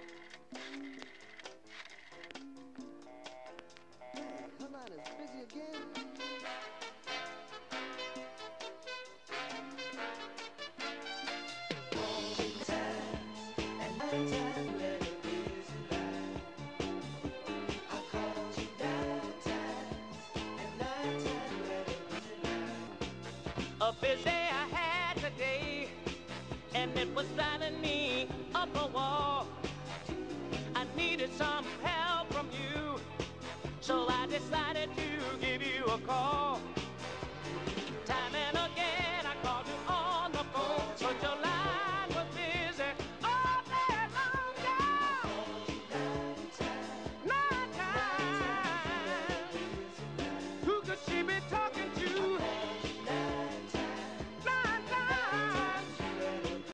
Hey, her line is busy again. A busy day I had today, and it was driving me up a wall. I needed some help from you, so I decided to give you a call.